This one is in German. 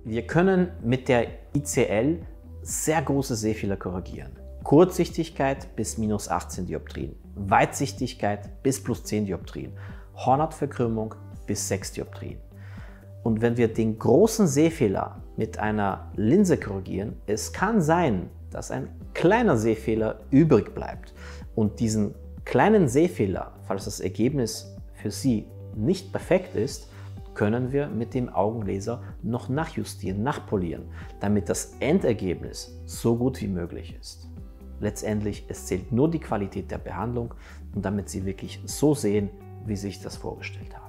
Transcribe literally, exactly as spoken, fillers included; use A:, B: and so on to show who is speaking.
A: Wir können mit der I C L sehr große Sehfehler korrigieren. Kurzsichtigkeit bis minus achtzehn Dioptrien, Weitsichtigkeit bis plus zehn Dioptrien, Hornhautverkrümmung bis sechs Dioptrien. Und wenn wir den großen Sehfehler mit einer Linse korrigieren, es kann sein, dass ein kleiner Sehfehler übrig bleibt. Und diesen kleinen Sehfehler, falls das Ergebnis für Sie nicht perfekt ist, können wir mit dem Augenlaser noch nachjustieren, nachpolieren, damit das Endergebnis so gut wie möglich ist. Letztendlich, es zählt nur die Qualität der Behandlung und damit Sie wirklich so sehen, wie Sie sich das vorgestellt haben.